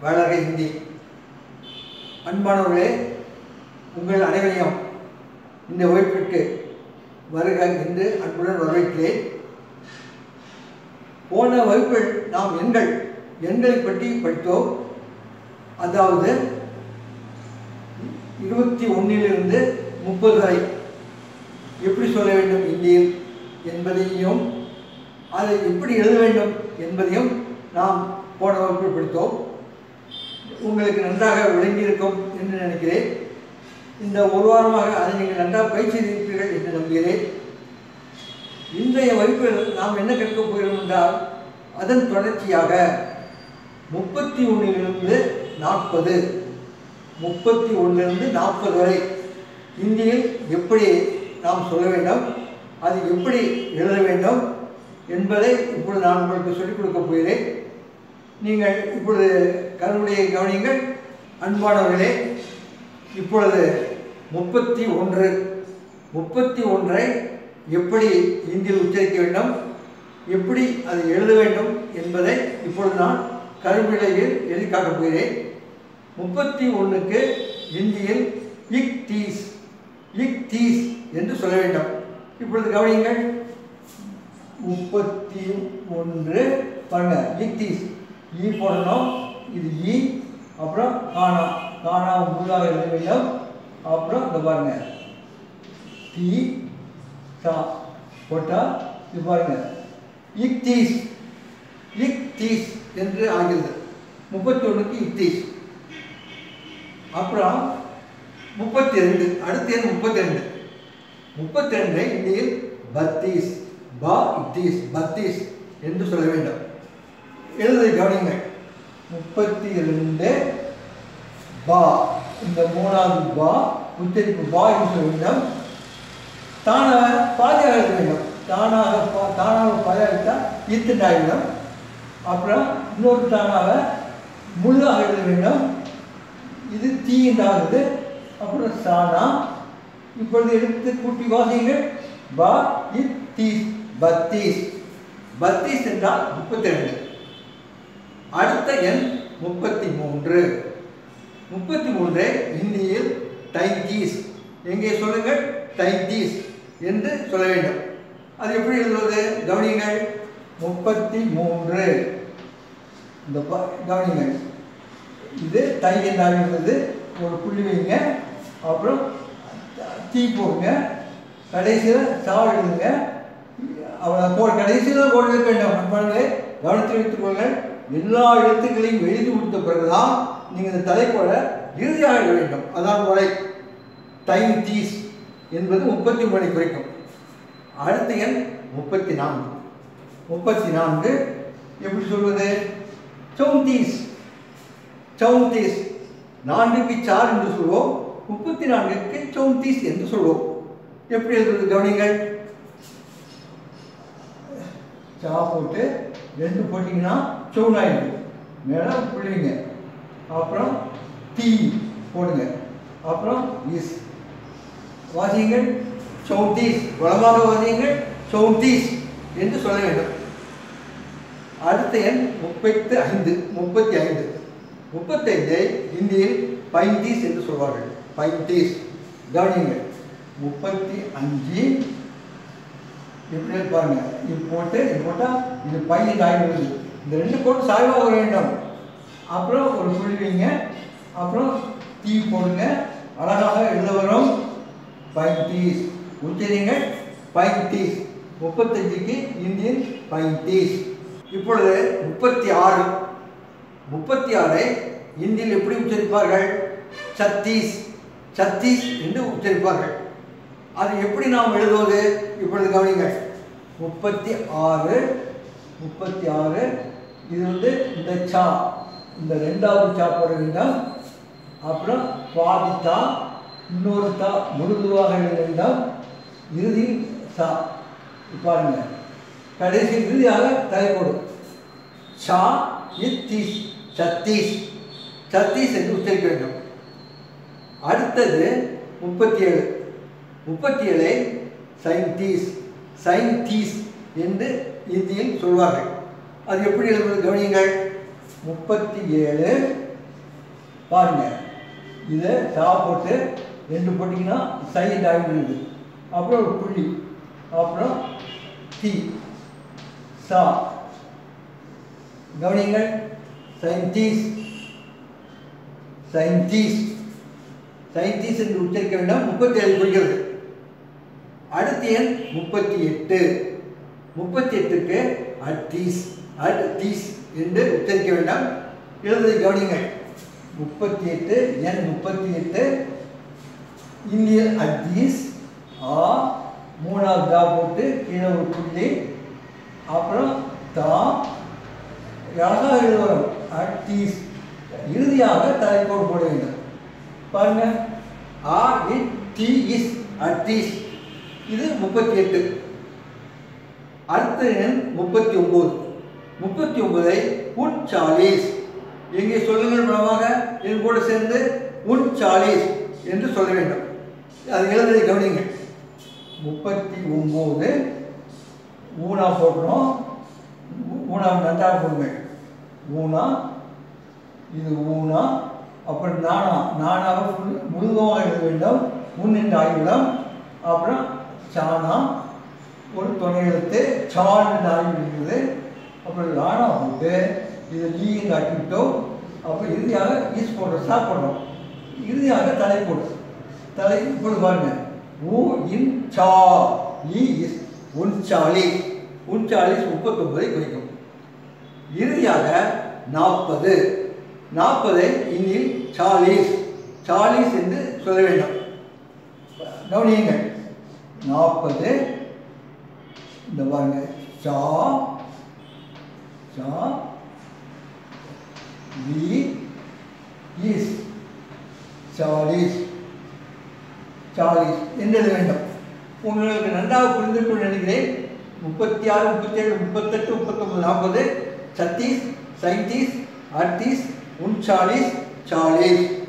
வளர ஹிந்தி. அன்பானவர்களே, உங்கள் அனைவரையும் இந்த வகுப்பிற்கு வருக என்று அன்புடன் வரவேற்கிறேன். போன வகுப்பில் நாம் எண்களை பற்றி படித்தோம். அதாவது 21 to 30 வரை எப்படி சொல்ல வேண்டும் இந்தியில் என்பதையும் அதை எப்படி எழுத வேண்டும் என்பதையும் நாம் போன வகுப்பில் படித்தோம். உங்களுக்கு நன்றாக விளங்கியிருக்கும் என்று நினைக்கிறேன். இந்த ஒரு வாரமாக அதை நீங்கள் நன்றாக பயிற்சி செய்திருப்பீர்கள் என்று நம்புகிறேன். இன்றைய வகுப்பில் நாம் என்ன கற்கப் போகிறோம் என்றால், அதன் தொடர்ச்சியாக 31 to 40 வரை இந்தியில் எப்படி நாம் சொல்ல வேண்டும், அது எப்படி எழுத வேண்டும் என்பதை இப்பொழுது நான் உங்களுக்கு சொல்லிக் கொடுக்கப் போகிறேன். நீங்கள் இப்பொழுது கருவுடைய கவனியுங்கள். அன்பானவர்களே, இப்பொழுது 31 எப்படி இந்தியில் உச்சரிக்க வேண்டும், எப்படி அதை எழுத வேண்டும் என்பதை இப்பொழுது நான் கருவிலையில் எழுதி காட்டப் போகிறேன். 31க்கு இந்தியில் இக் தீஸ் என்று சொல்ல வேண்டும். இப்பொழுது கவனியுங்கள். 31 பாருங்க, இக் தீஸ். ஈ போடணும், இது ஈ, அப்புறம் காணா முழுதாக எழுத வேண்டும். அப்புறம் இந்த பாருங்க, தீ சா போட்டா இது பாருங்க, இக் தீஸ் என்று ஆகிறது. 31க்கு இக் தீஸ். அப்புறம் 32, அடுத்த எண் 32 இந்தியில் பத்தீஸ் என்று சொல்ல வேண்டும். எழுதை கவனிங்கள். 32 பா, இந்த மூணாவது பா உச்சரிப்பு பா என்று சொல்ல வேண்டும். தானாக பாதியாக எழுத வேண்டும். தானாக பாதியாக எழுத்தால் ஈத்துண்டாகிவிடும். அப்புறம் இன்னொரு தானாக முழுதாக எழுத வேண்டும். இது தீ என்றாகுது. அப்புறம் சானா. இப்பொழுது எடுத்து கூட்டி வாசியுங்கள். பா இத் தீஸ், பத்தீஸ் என்றால் 32. அடுத்த எண் 33 இந்தியில் டைத்தீஸ். எங்கே சொல்லுங்கள், டைத்தீஸ் என்று சொல்ல வேண்டும். அது எப்படி எழுதுவது கவனியுங்கள். 33 இந்த கவனியுங்கள். இது தை என்றாகிறது. ஒரு புள்ளி வைங்க, அப்புறம் தீ போடுங்க, கடைசியில் சா எழுதுங்க. அவளை கடைசியில் போட வேண்டும். நண்பர்களே, கவனத்தில் வைத்துக் கொள்ளுங்கள். எல்லா எழுத்துக்களையும் எழுதி கொடுத்த பிறகுதான் நீங்கள் இந்த தலைப்போட இறுதியாக எழுத வேண்டும். அதான் வரை டைம் தீஸ் என்பது 33 குறிக்கும். அடுத்த எண் 34 எப்படி சொல்வது, சௌந்தீஸ். 4க்கு சார் என்று சொல்வோம், 34க்கு சௌந்தீஸ் என்று சொல்வோம். எப்படி எழுதுவது கவனிங்கள். சா போட்டு 2 போட்டிங்கன்னா சௌனாயிடு, மேலே புள்ளிங்க. அப்புறம் தீ போடுங்க, அப்புறம் இஸ் வாசியுங்கள். சௌந்தீஸ், வளமாக வாசியுங்கள். சௌந்தீஸ் என்று சொல்ல வேண்டும். அடுத்த எண் 35 இந்தியில் பைந்தீஸ் என்று சொல்வார்கள். பைந்தீஸ் கவனியுங்கள். 35 எப்படி பாருங்க. இது போட்டால் இது பையன் ஆகிடுவது. இந்த 2 கோடு சாய்வாக வர வேண்டும். அப்புறம் ஒரு புள்ளி வைங்க, அப்புறம் தீ போடுங்க, அழகாக எழுத வரும். பைந்தீஸ் உச்சரிங்கள். பைந்தீஸ். 35க்கு இந்தியில் பைந்தீஸ். இப்பொழுது 36 இந்தியில் எப்படி உச்சரிப்பார்கள், சத்தீஸ் என்று உச்சரிப்பார்கள். அது எப்படி நாம் எழுதுவது இப்பொழுது கவனிங்கள். 36 இது இந்த சா, இந்த 2வது சா போட வேண்டும். அப்புறம் பாதித்தா, இன்னொரு தா முழுதுவாக எழுத வேண்டும். இறுதியில் சா பாருங்க, கடைசி இறுதியாக தலைப்போடு சா இத்தீஸ், சத்தீஸ் என்று உச்சரிக்க வேண்டும். அடுத்தது 37 சைன்தீஸ் என்று இந்தியில் சொல்வார்கள். அது எப்படி எழுதுவது கவனியுங்கள். 37 பாருங்கள், இதை சா போட்டு 2 போட்டிங்கன்னா சைடு ஆகிடுது. அப்புறம் ஒரு புள்ளி, அப்புறம் தி சா. கவனிங்கள், சயின்டிஸ்ட் சயின்டிஸ்ட் சயின்டிஸ்ட் என்று உச்சரிக்க வேண்டாம். 37 குறிக்கிறது. அடுத்த எண் 38. 38க்கு அட்தீஸ் என்று உச்சரிக்க வேண்டாம். எழுதுவதை கவனிங்கள். 38 எண் 38 இந்திய அட்தீஸ் ஆ 3வது தா போட்டு கீழே ஒரு புள்ளி, அப்புறம் தா அழகாக எழுதுவோம். அட்தீஸ் இறுதியாக தலைக்கோடு போட வேண்டும். பாருங்க, ஆ இன் டி இஸ் அட்தீஸ். இது 38. அடுத்த எண் 39. 39ஐ உன்சாலீஸ். எங்கே சொல்லுங்கள் பலமாக என் கூட சேர்ந்து உன்சாலீஸ் என்று சொல்ல வேண்டும். அது எழுதுவதை கவனிங்கள். 39 ஊனா போடுறோம். ஊனா நன்றாக போடுங்கள். ஊனா, இது ஊனா, அப்புறம் நானாக முழுவதுமாக எழுத வேண்டும். உன் என்று ஆகிவிடும். அப்புறம் சானா ஒரு துணை எழுத்து சான் என்று ஆகிவிடுகிறது. அப்புறம் லானா போட்டு இது லீன்னு ஆக்கிவிட்டோம். அப்புறம் இறுதியாக ஈஸ் போடுறோம், சா போடுறோம். இறுதியாக தலை போடுறோம். தலை இப்பொழுது பாருங்கள். ஊ இன் சா லீ இஸ் உன்சாலீஸ். உன்சாலீஸ் 39ஐ குறிக்கும். இறுதியாக 40. 40ஐ இன்னில் சாலீஸ் என்று சொல்ல வேண்டும். கவனியுங்கள். 40 இந்த பாருங்க, சா லீ இஸ் சாலீஸ் என்று எழுத வேண்டும். உங்களுக்கு நன்றாக புரிந்திருக்கும் நினைக்கிறேன். 36, 37, 38, 39, 40 சத்தீஸ், சயின்டிஸ்ட், அர்டிஸ்ட், உன்சாலீஸ், சாலீஸ்.